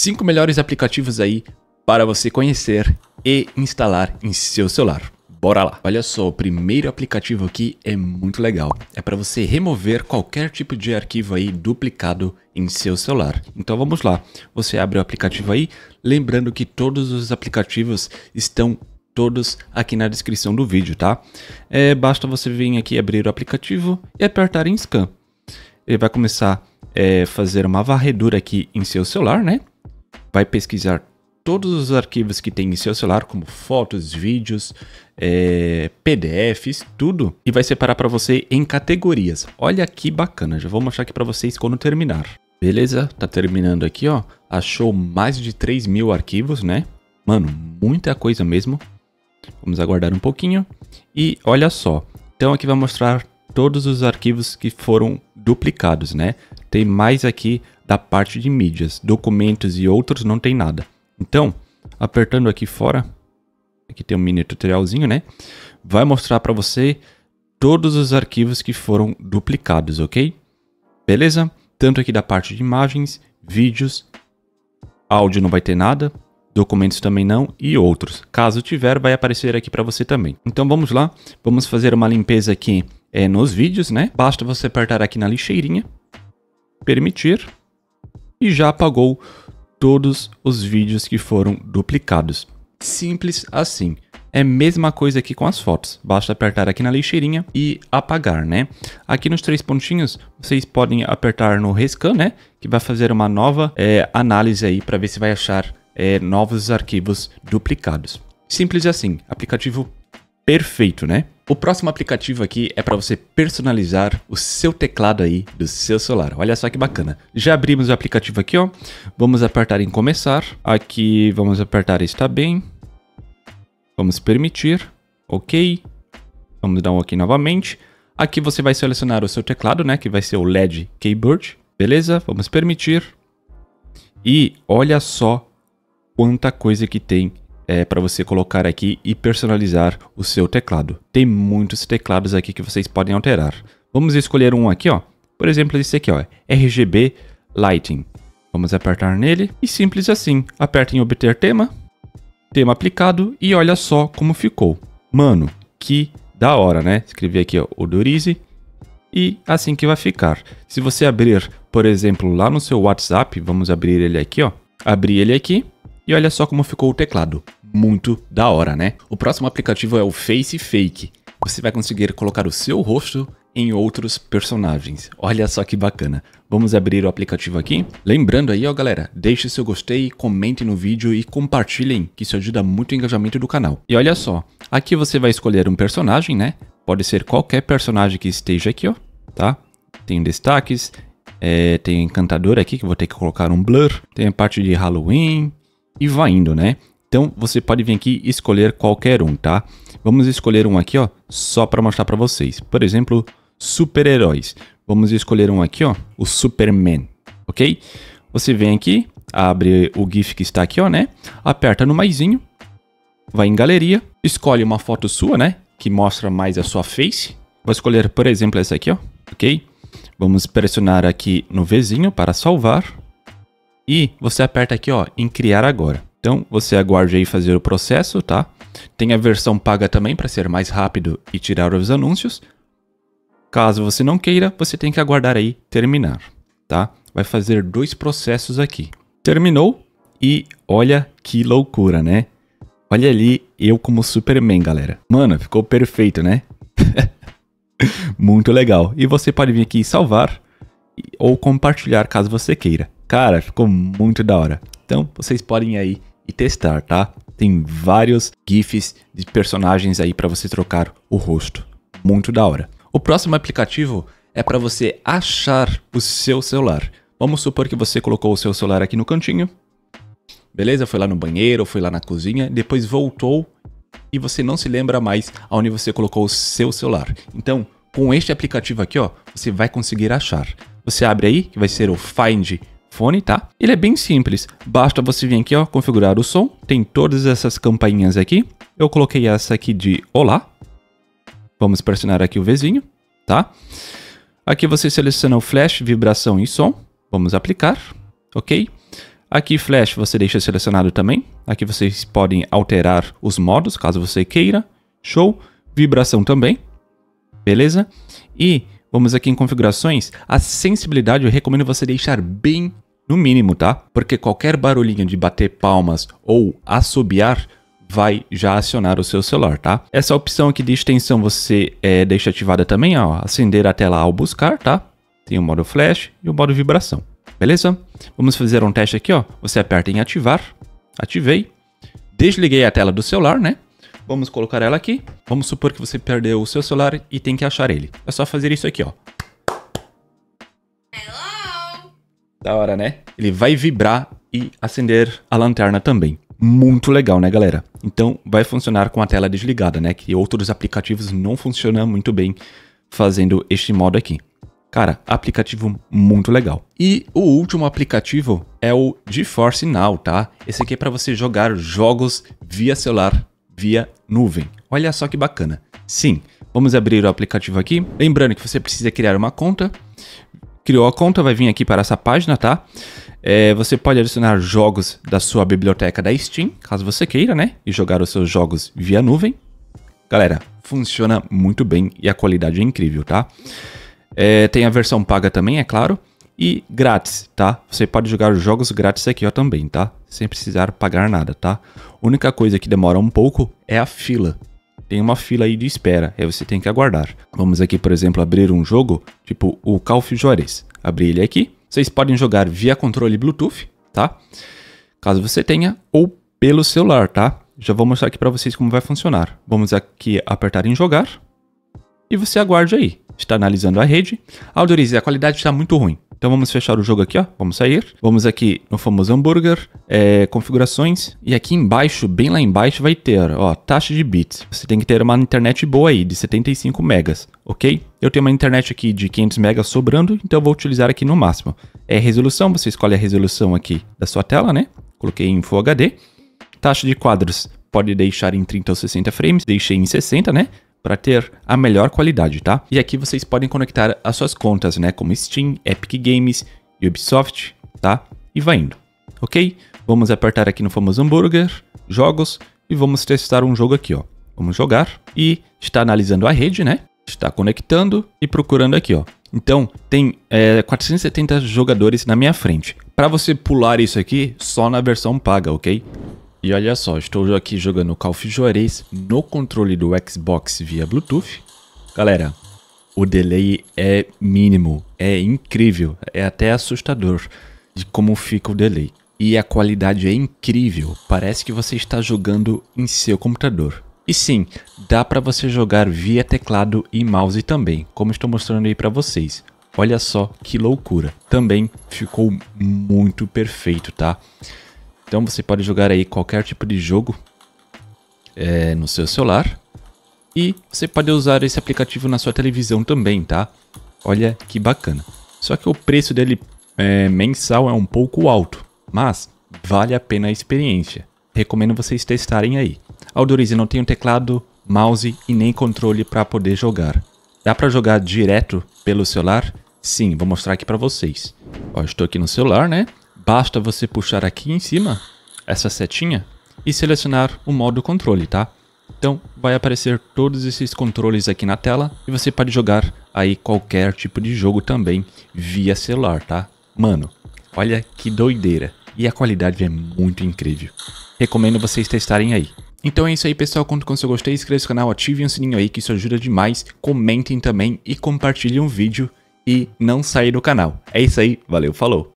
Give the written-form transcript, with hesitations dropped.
5 melhores aplicativos aí para você conhecer e instalar em seu celular. Bora lá! Olha só, o primeiro aplicativo aqui é muito legal. É para você remover qualquer tipo de arquivo aí duplicado em seu celular. Então vamos lá. Você abre o aplicativo aí, lembrando que todos os aplicativos estão todos aqui na descrição do vídeo, tá? Basta você vir aqui abrir o aplicativo e apertar em Scan. Ele vai começar a fazer uma varredura aqui em seu celular, né? Vai pesquisar todos os arquivos que tem em seu celular, como fotos, vídeos, PDFs, tudo. E vai separar para você em categorias. Olha que bacana, já vou mostrar aqui para vocês quando terminar. Beleza, tá terminando aqui, ó. Achou mais de 3.000 arquivos, né? Mano, muita coisa mesmo. Vamos aguardar um pouquinho. E olha só, então aqui vai mostrar todos os arquivos que foram duplicados, né? Tem mais aqui da parte de mídias, documentos e outros não tem nada. Então, apertando aqui fora, aqui tem um mini tutorialzinho, né? Vai mostrar para você todos os arquivos que foram duplicados, ok? Beleza? Tanto aqui da parte de imagens, vídeos, áudio não vai ter nada, documentos também não e outros. Caso tiver, vai aparecer aqui para você também. Então vamos lá, vamos fazer uma limpeza aqui nos vídeos, né? Basta você apertar aqui na lixeirinha, permitir e já apagou todos os vídeos que foram duplicados. Simples assim. É a mesma coisa aqui com as fotos. Basta apertar aqui na lixeirinha e apagar, né? Aqui nos 3 pontinhos, vocês podem apertar no Rescan, né? Que vai fazer uma nova análise aí para ver se vai achar novos arquivos duplicados. Simples assim. Aplicativo perfeito, né? O próximo aplicativo aqui é para você personalizar o seu teclado aí do seu celular. Olha só que bacana. Já abrimos o aplicativo aqui, ó. Vamos apertar em começar. Aqui vamos apertar está bem. Vamos permitir. Ok. Vamos dar um ok novamente. Aqui você vai selecionar o seu teclado, né? Que vai ser o LED Keyboard. Beleza? Vamos permitir. E olha só quanta coisa que tem para você colocar aqui e personalizar o seu teclado. Tem muitos teclados aqui que vocês podem alterar. Vamos escolher um aqui, ó. Por exemplo, esse aqui, ó, RGB Lighting. Vamos apertar nele e simples assim. Aperta em obter tema, tema aplicado e olha só como ficou. Mano, que da hora, né? Escrevi aqui, ó, Odorize e assim que vai ficar. Se você abrir, por exemplo, lá no seu WhatsApp, vamos abrir ele aqui, ó. Abrir ele aqui. E olha só como ficou o teclado. Muito da hora, né? O próximo aplicativo é o Face Fake. Você vai conseguir colocar o seu rosto em outros personagens. Olha só que bacana. Vamos abrir o aplicativo aqui. Lembrando aí, ó, galera, deixe seu gostei, comente no vídeo e compartilhem, que isso ajuda muito o engajamento do canal. E olha só, aqui você vai escolher um personagem, né? Pode ser qualquer personagem que esteja aqui, ó, tá? Tem destaques, tem um encantador aqui, que eu vou ter que colocar um blur. Tem a parte de Halloween e vai indo, né? Então você pode vir aqui e escolher qualquer um, tá? Vamos escolher um aqui, ó, só para mostrar para vocês. Por exemplo, super-heróis. Vamos escolher um aqui, ó, o Superman, ok? Você vem aqui, abre o GIF que está aqui, ó, né? Aperta no maisinho, vai em galeria, escolhe uma foto sua, né? Que mostra mais a sua face. Vou escolher, por exemplo, essa aqui, ó, ok? Vamos pressionar aqui no Vzinho para salvar. E você aperta aqui, ó, em criar agora. Então, você aguarde aí fazer o processo, tá? Tem a versão paga também para ser mais rápido e tirar os anúncios. Caso você não queira, você tem que aguardar aí terminar, tá? Vai fazer 2 processos aqui. Terminou e olha que loucura, né? Olha ali eu como Superman, galera. Mano, ficou perfeito, né? Muito legal. E você pode vir aqui e salvar ou compartilhar caso você queira. Cara, ficou muito da hora. Então, vocês podem ir aí e testar, tá? Tem vários GIFs de personagens aí para você trocar o rosto. Muito da hora. O próximo aplicativo é para você achar o seu celular. Vamos supor que você colocou o seu celular aqui no cantinho. Beleza? Foi lá no banheiro, foi lá na cozinha, depois voltou e você não se lembra mais aonde você colocou o seu celular. Então, com este aplicativo aqui, ó, você vai conseguir achar. Você abre aí, que vai ser o Find Phone, tá? Ele é bem simples. Basta você vir aqui, ó, configurar o som. Tem todas essas campainhas aqui. Eu coloquei essa aqui de Olá. Vamos pressionar aqui o Vzinho, tá? Aqui você seleciona o flash, vibração e som. Vamos aplicar, ok? Aqui Flash você deixa selecionado também. Aqui vocês podem alterar os modos, caso você queira. Show. Vibração também. Beleza? E vamos aqui em configurações. A sensibilidade eu recomendo você deixar bem no mínimo, tá? Porque qualquer barulhinho de bater palmas ou assobiar vai já acionar o seu celular, tá? Essa opção aqui de extensão você deixa ativada também, ó. Acender a tela ao buscar, tá? Tem o modo flash e o modo vibração. Beleza? Vamos fazer um teste aqui, ó. Você aperta em ativar. Ativei. Desliguei a tela do celular, né? Vamos colocar ela aqui. Vamos supor que você perdeu o seu celular e tem que achar ele. É só fazer isso aqui, ó. Hello? Da hora, né? Ele vai vibrar e acender a lanterna também. Muito legal, né, galera? Então, vai funcionar com a tela desligada, né? Que outros aplicativos não funcionam muito bem fazendo este modo aqui. Cara, aplicativo muito legal. E o último aplicativo é o GeForce Now, tá? Esse aqui é para você jogar jogos via celular, via nuvem. Olha só que bacana. Sim, vamos abrir o aplicativo aqui. Lembrando que você precisa criar uma conta. Criou a conta, vai vir aqui para essa página, tá? Você pode adicionar jogos da sua biblioteca da Steam, caso você queira, né? E jogar os seus jogos via nuvem. Galera, funciona muito bem e a qualidade é incrível, tá? Tem a versão paga também, é claro. E grátis, tá? Você pode jogar jogos grátis aqui, ó, também, tá? Sem precisar pagar nada, tá? A única coisa que demora um pouco é a fila. Tem uma fila aí de espera, aí você tem que aguardar. Vamos aqui, por exemplo, abrir um jogo, tipo o Call of Juarez. Abrir ele aqui. Vocês podem jogar via controle Bluetooth, tá? Caso você tenha, ou pelo celular, tá? Já vou mostrar aqui pra vocês como vai funcionar. Vamos aqui apertar em jogar. E você aguarde aí. Está analisando a rede. Autorize, a qualidade está muito ruim. Então vamos fechar o jogo aqui, ó. Vamos sair. Vamos aqui no famoso hambúrguer, configurações. E aqui embaixo, bem lá embaixo, vai ter, ó, taxa de bits. Você tem que ter uma internet boa aí, de 75 megas, ok? Eu tenho uma internet aqui de 500 megas sobrando, então eu vou utilizar aqui no máximo. Resolução, você escolhe a resolução aqui da sua tela, né? Coloquei em Full HD. Taxa de quadros, pode deixar em 30 ou 60 frames. Deixei em 60, né? Para ter a melhor qualidade, tá? E aqui vocês podem conectar as suas contas, né? Como Steam, Epic Games, Ubisoft, tá? E vai indo, ok? Vamos apertar aqui no famoso hambúrguer, jogos, e vamos testar um jogo aqui, ó. Vamos jogar e está analisando a rede, né? Está conectando e procurando aqui, ó. Então, tem 470 jogadores na minha frente. Para você pular isso aqui, só na versão paga, ok? E olha só, estou aqui jogando Call of Juarez no controle do Xbox via Bluetooth. Galera, o delay é mínimo, é incrível, é até assustador de como fica o delay. E a qualidade é incrível, parece que você está jogando em seu computador. E sim, dá para você jogar via teclado e mouse também, como estou mostrando aí para vocês. Olha só que loucura, também ficou muito perfeito, tá? Então você pode jogar aí qualquer tipo de jogo no seu celular. E você pode usar esse aplicativo na sua televisão também, tá? Olha que bacana. Só que o preço dele mensal é um pouco alto, mas vale a pena a experiência. Recomendo vocês testarem aí. Autorize, não tenho teclado, mouse e nem controle para poder jogar. Dá para jogar direto pelo celular? Sim, vou mostrar aqui para vocês. Ó, estou aqui no celular, né? Basta você puxar aqui em cima, essa setinha, e selecionar o modo controle, tá? Então, vai aparecer todos esses controles aqui na tela, e você pode jogar aí qualquer tipo de jogo também, via celular, tá? Mano, olha que doideira. E a qualidade é muito incrível. Recomendo vocês testarem aí. Então é isso aí, pessoal. Conto com o seu gostei, inscreva-se no canal, ativem o sininho aí, que isso ajuda demais. Comentem também e compartilhem o vídeo. E não sair do canal. É isso aí, valeu, falou!